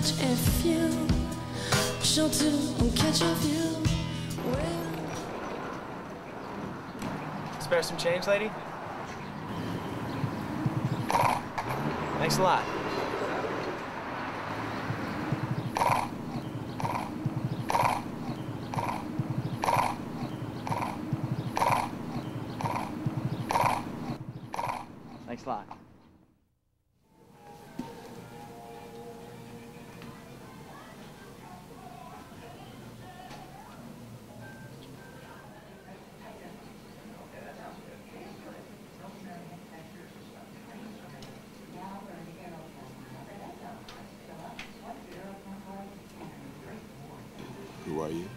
catch a few. Sure to catch a few. Spare some change, lady? Thanks a lot. Thanks a lot. Who are you?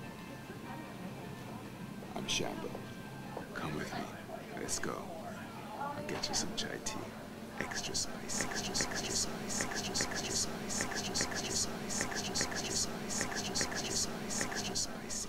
I'm Shamba. Come with me. Let's go. I'll get you some chai tea. Extra spice, extra spice, extra spice, extra spice, extra spice, extra spice, extra spice, extra spice, extra spicy.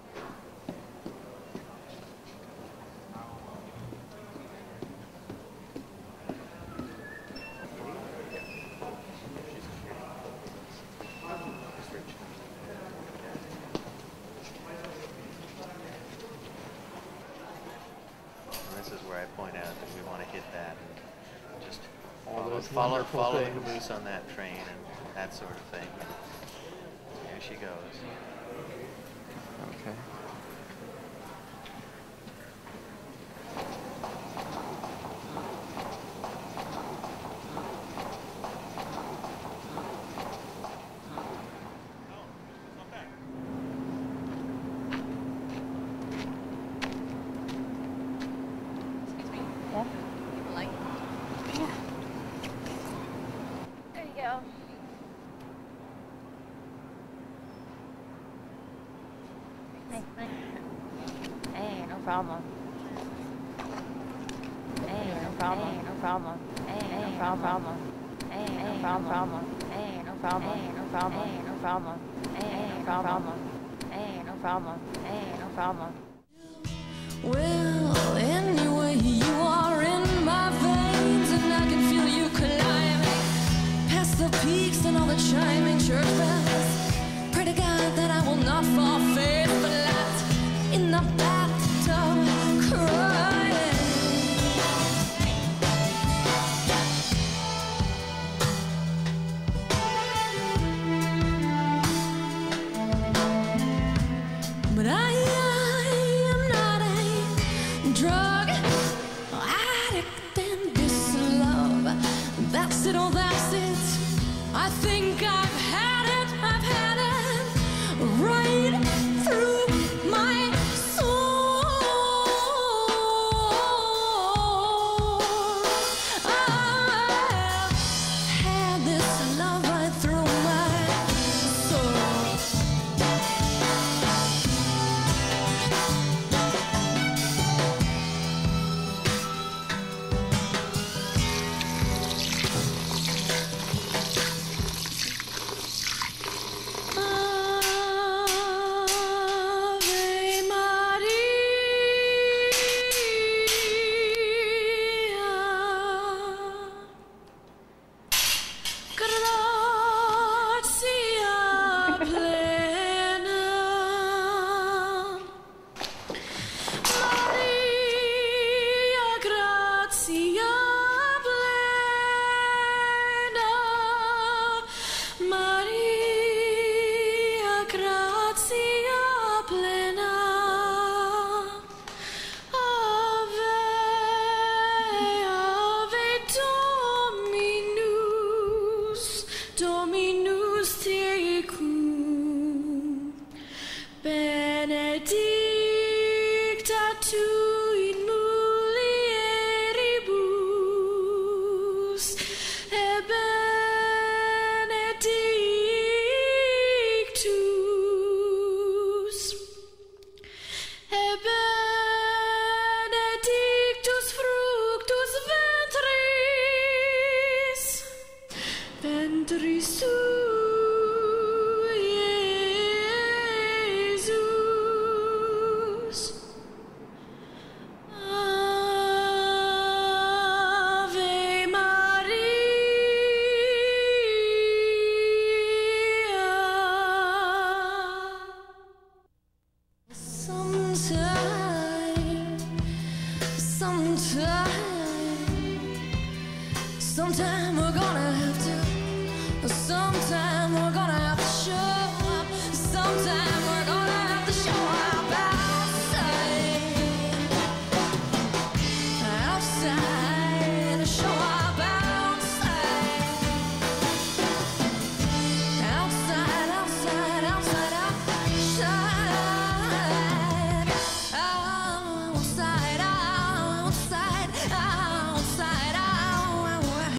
This is where I point out that we want to hit that and just follow the caboose on that train and that sort of thing. There she goes. Okay. Yeah. Like, yeah. There you go. Hey, no problem. Hey, no problem. Hey, no problem. Hey, no problem. Hey, no problem. Hey, no problem. Hey, no problem. Hey, no problem. Hey, no problem. Hey, no problem. Hey, no problem. Well, anyway, you are in my veins, and I can feel you climbing past the peaks and all the chiming church bells. Pray to God that I will not fall face flat in the bathtub crying. But I am not a drug addict, and this love, that's it, oh that's it. I think I've had it right through my soul. I've had this love right through my soul. Ave Maria, gratia plena, Maria, gratia plena, Maria, gratia plena, Ave, Ave Dominus, Dominus tecum, benedicta tu in mulieribus, et benedictus, et benedictus fructus ventris, ventris sui, Iesus. Ave Maria, time, some time ago.